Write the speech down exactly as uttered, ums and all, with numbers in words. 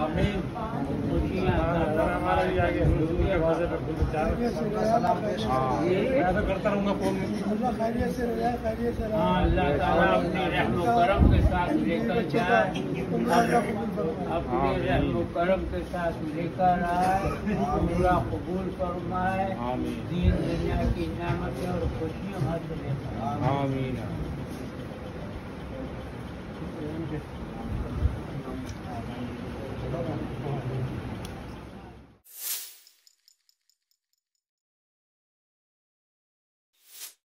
आमीन। हमारा भी आगे दरवाजे पे फूल चार ऐसा करता रहूँगा फोन में। हाँ, अल्लाह ताला अपने रहम करम के साथ लेकर जाए, अपने रहम करम के साथ लेकर आए, पूरा कबूल फरमाए, दीन दुनिया की नेमतें और खुशियाँ हासिल आमीन।